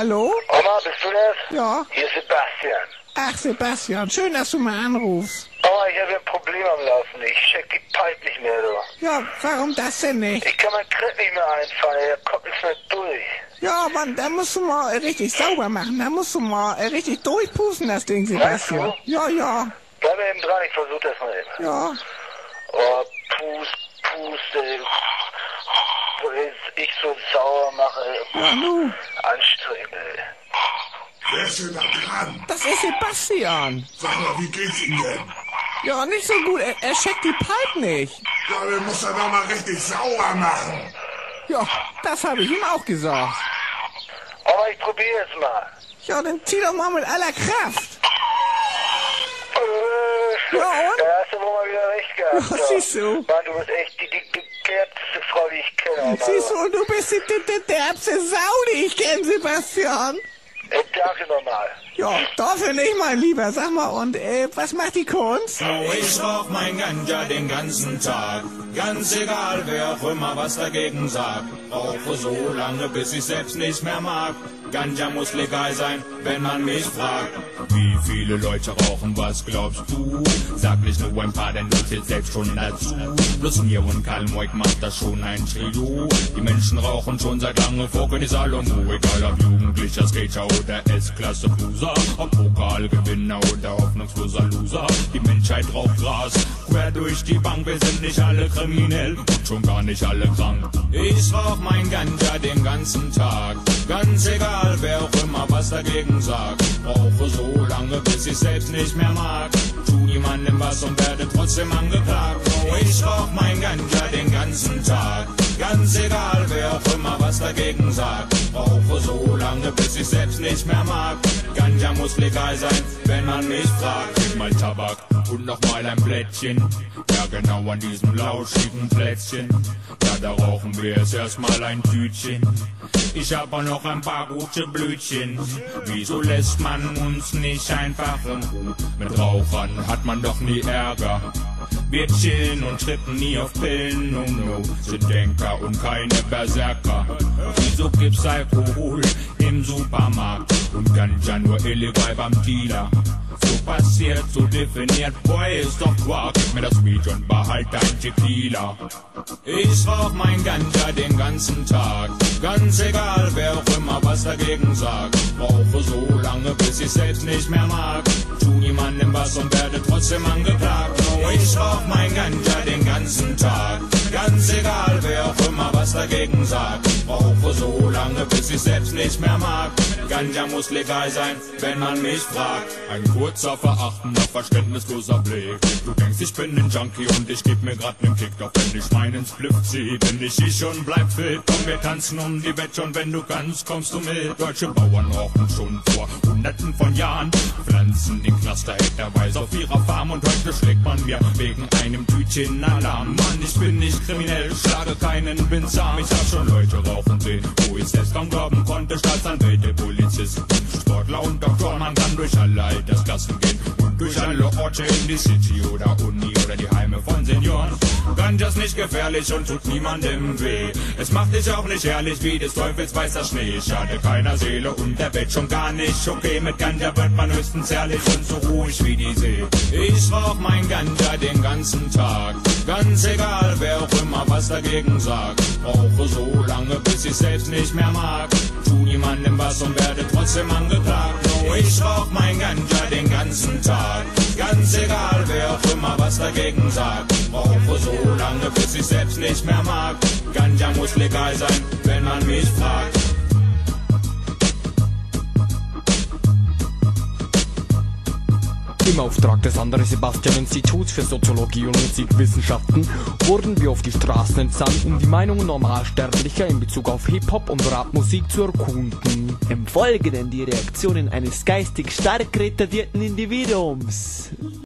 Hallo? Oma, bist du das? Ja. Hier ist Sebastian. Ach, Sebastian, schön, dass du mal anrufst. Oma, ich habe hier ein Problem am Laufen. Ich check die Pipe nicht mehr, du. Ja, warum das denn nicht? Ich kann mein Tritt nicht mehr einfahren, der kommt nicht mehr durch. Ja, Mann, da musst du mal richtig sauber machen. Da musst du mal richtig durchpusten, das Ding, Sebastian. Meinst Ja, ja. Bleib mal eben dran, ich versuch das mal eben. Ja. Oh, Pust, ey. Ich so sauer mache, ey. Ja, nu. Anstrengend, ey. Wer ist denn da dran? Das ist Sebastian. Sag mal, wie geht's ihm denn? Ja, nicht so gut. Er checkt die Pipe nicht. Ja, den muss er doch mal richtig sauer machen. Ja, das habe ich ihm auch gesagt. Oma, ich probiere es mal. Ja, dann zieh doch mal mit aller Kraft. Ja, und? Da hast du wohl mal wieder recht gehabt. Ja, siehst du. Mann, du bist echt die gekehrteste Frau, die ich kenne. Oma. Siehst du, und du bist die derbste Sau, die ich kenne, Sebastian. Danke nochmal. Ja, dafür nicht, mein Lieber. Sag mal, und was macht die Kunst? Oh, ich rauch mein Ganja den ganzen Tag. Ganz egal, wer auch immer was dagegen sagt. Rauche so lange, bis ich selbst nicht mehr mag. Ganja muss legal sein, wenn man mich fragt. Wie viele Leute rauchen, was glaubst du? Sag nicht nur ein paar, denn du zählst selbst schon dazu. Bloß mir und Karl Moik macht das schon ein Trio. Die Menschen rauchen schon seit lange vor König Salomo. Egal ob Jugendlicher, Skater oder S-Klasse Bluser. Ob Pokalgewinner oder hoffnungsloser Loser. Die Menschheit raucht Gras, quer durch die Bank. Wir sind nicht alle kriminell und schon gar nicht alle krank. Ich rauch mein Ganja den ganzen Tag. Ganz egal, wer auch immer was dagegen sagt. Rauche so lange, bis ich selbst nicht mehr mag. Tu niemandem was und werde trotzdem angeklagt. Oh, ich rauch mein Ganja den ganzen Tag. Ganz egal, wer auch immer was dagegen sagt. Rauche so lange, bis ich selbst nicht mehr mag. Ganja muss legal sein, wenn man mich fragt. Gib mal Tabak und noch mal ein Blättchen. Ja, genau an diesem lauschigen Plätzchen. Ja, da rauchen wir jetzt erstmal ein Tütchen. Ich hab auch noch ein paar gute Blütchen. Wieso lässt man uns nicht einfach in Ruhe? Mit Rauchern hat man doch nie Ärger. Wir chillen und trippen nie auf Pillen, no, no. Sind Denker und keine Berserker. Wieso gibt's Alkohol im Supermarkt und Ganja nur illegal beim Dealer? So passiert, so definiert, boy, ist doch Quark. Gib mir das Weed und behalt dein Tequila. Ich rauch mein Ganja den ganzen Tag. Ganz egal, wer auch immer was dagegen sagt. Rauche so lange, bis ich selbst nicht mehr mag. Tu niemandem was und werde trotzdem angeklagt. Oh, ich rauch mein Ganja den ganzen Tag. Ganz egal, wer auch immer was dagegen sagt. Rauche so lange, bis ich selbst nicht mehr mag. Ganja muss legal sein, wenn man mich fragt. Ein kurzer, verachtender, verständnisloser Blick. Du denkst, ich bin ein Junkie und ich geb mir grad nen Kick. Doch wenn ich meinen Spliff zieh, bin ich und bleib fit. Komm, wir tanzen um die Wette und wenn du kannst, kommst du mit. Deutsche Bauern rauchen schon vor Hunderten von Jahren. Pflanzen den Cluster hektarweise auf ihrer Farm. Und heute schlägt man mir wegen einem Tütchen Alarm. Mann, ich bin nicht kriminell, schlage keinen, bin zahm. Ich hab schon Leute rauchen sehen, wo ich selbst kaum glauben konnte. Staatsanwälte, Polizisten, Sportler und Doktoren. Man kann durch alle Altersklassen gehen und durch alle Orte in die City oder Uni oder die Heime von Senioren. Ganja ist nicht gefährlich und tut niemandem weh. Es macht dich auch nicht herrlich wie des Teufels weißer Schnee. Schade keiner Seele und der Welt schon gar nicht. Okay, mit Ganja wird man höchstens herrlich und so ruhig wie die See. Ich rauch mein Ganja den ganzen Tag. Ganz egal, wer auch immer was dagegen sagt. Rauche so lange, bis ich selbst nicht mehr mag. Tu niemandem was und werde trotzdem angeklagt. Oh, ich rauch mein Ganja den ganzen Tag. Ganz egal, wer auch immer was dagegen sagt. Rauche so lange, bis ich selbst nicht mehr mag. Ganja muss legal sein, wenn man mich fragt. Im Auftrag des André Sebastian Instituts für Soziologie und Musikwissenschaften wurden wir auf die Straßen entsandt, um die Meinungen Normalsterblicher in Bezug auf Hip-Hop und Rapmusik zu erkunden. Im Folgenden die Reaktionen eines geistig stark retardierten Individuums.